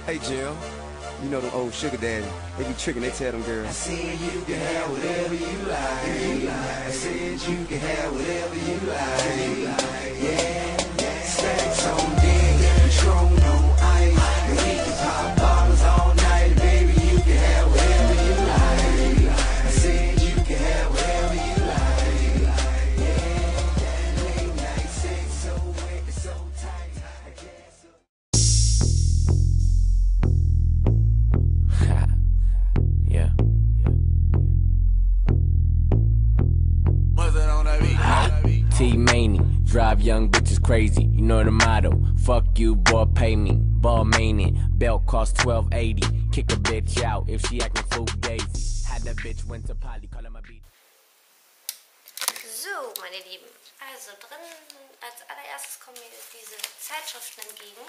Hey Jim, you know them old sugar daddy. They be tricking, they tell them girls. I said you can have whatever you like. I said you can have whatever you like. Yeah, sex on deck, Patron on ice. We can pop bottles all night, baby. You can have whatever you like. I said you can have whatever you like. Yeah, late night sex so wet, so tight. I guess. Yeah. T-Maney, drive young bitches crazy, you know the motto. Fuck you, boy, pay me. Ball mainin', belt cost $12.80. Kick a bitch out if she acting fugazi. Had that bitch went to Polly, call him a beat. So, meine Lieben, also drin als allererstes kommen mir diese Zeitschriften entgegen.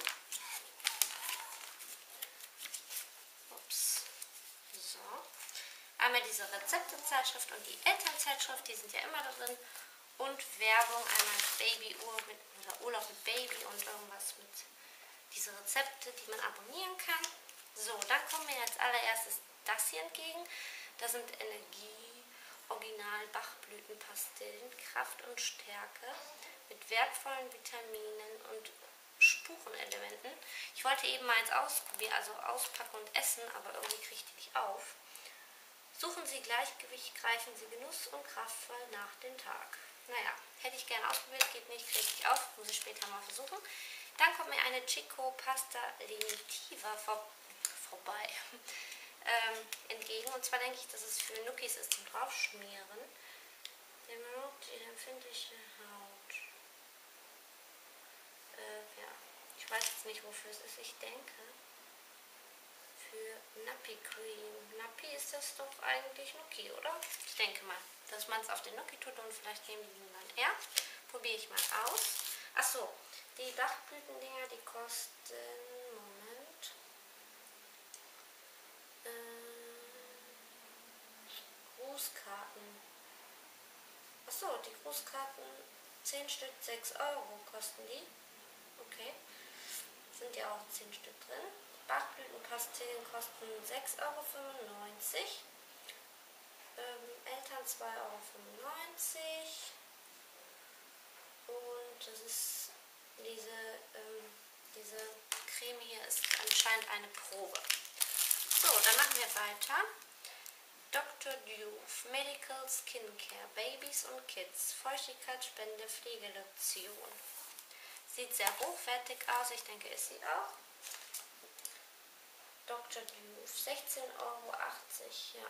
Ups. So. Einmal diese Rezeptezeitschrift und die Elternzeitschrift, die sind ja immer da drin. Und Werbung, einmal Babyurlaub oder Urlaub mit Baby und irgendwas mit diese Rezepte, die man abonnieren kann. So, dann kommen mir als allererstes das hier entgegen. Das sind Energie-Original-Bachblütenpastillen, Kraft und Stärke mit wertvollen Vitaminen und Spurenelementen. Ich wollte eben mal eins ausprobieren, also auspacken und essen, aber irgendwie kriege ich die nicht auf. Suchen Sie Gleichgewicht, greifen Sie genuss- und kraftvoll nach dem Tag. Naja, hätte ich gerne ausprobiert, geht nicht, kriege ich auf, muss ich später mal versuchen. Dann kommt mir eine Chico Pasta Lenitiva vorbei entgegen. Und zwar denke ich, dass es für Nuckis ist zum Draufschmieren. Die empfindliche Haut. Ja, ich weiß jetzt nicht, wofür es ist. Ich denke für Nappy Cream. Nappy ist das doch eigentlich Nuki, oder? Ich denke mal, dass man es auf den Nuki tut und vielleicht nehmen die niemand her. Probiere ich mal aus. Achso, die Bachblütendinger, die kosten, Moment, Grußkarten. Achso, die Grußkarten, 10 Stück, 6 Euro kosten die. Okay, sind ja auch 10 Stück drin. Bachblütenpastillen kosten 6,95 Euro. Eltern 2,95 Euro. Und das ist diese Creme hier ist anscheinend eine Probe. So, dann machen wir weiter. Dr. Diouf Medical Skincare Babys und Kids Feuchtigkeitsspende Pflegelotion. Sieht sehr hochwertig aus, ich denke, ist sie auch. Dr. Diouf, 16,80 Euro, ja.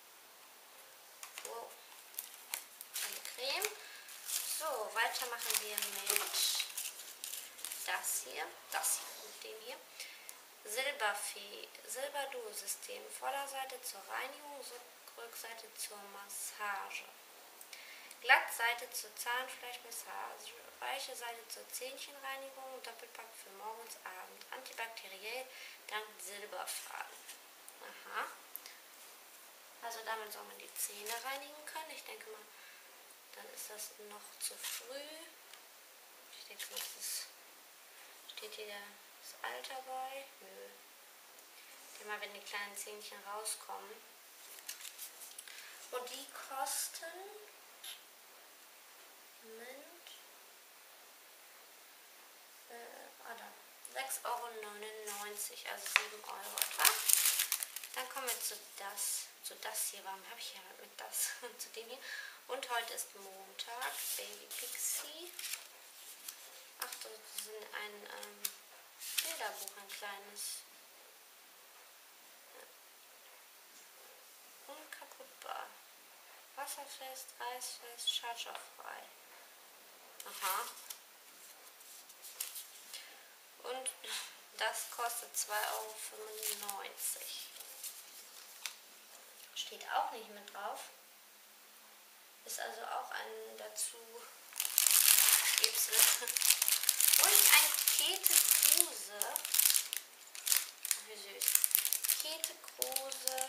Wow. Eine Creme. So, weiter machen wir mit das hier mit dem hier. Silberfee, Silberduo-System. Vorderseite zur Reinigung, Rückseite zur Massage. Glattseite zur Zahnfleischmassage, weiche Seite zur Zähnchenreinigung, Doppelpack für morgens, Abend, antibakteriell, dank Silberfaden. Aha. Also damit soll man die Zähne reinigen können. Ich denke mal, dann ist das noch zu früh. Ich denke mal, steht hier das Alter bei? Nö. Immer wenn die kleinen Zähnchen rauskommen. Und die kosten, Moment, 6,99 Euro, also 7 Euro etwa. Dann kommen wir zu das hier. Warum habe ich ja mit das? Zu dem hier. Und heute ist Montag. Baby Pixie. Ach, das ist ein Bilderbuch, ein kleines. Unkaputtbar. Wasserfest, reißfest, schadstofffrei. Aha. Und das kostet 2,95 Euro. Steht auch nicht mit drauf. Ist also auch ein dazu Gipsel. Und ein Käthe Kruse. Wie süß. Käthe Kruse.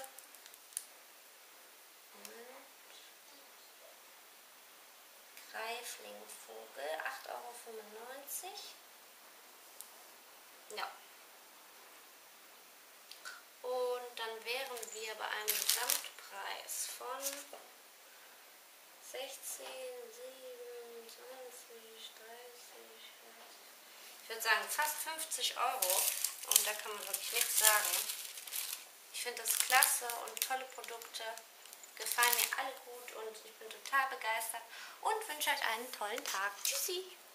Greiflingvogel, 8,95 Euro. Ja. dann wären wir bei einem Gesamtpreis von 16, 27, 30, 40. Ich würde sagen fast 50 Euro. Und da kann man wirklich nichts sagen. Ich finde das klasse und tolle Produkte. Gefallen mir alle gut und ich bin total begeistert und wünsche euch einen tollen Tag. Tschüssi!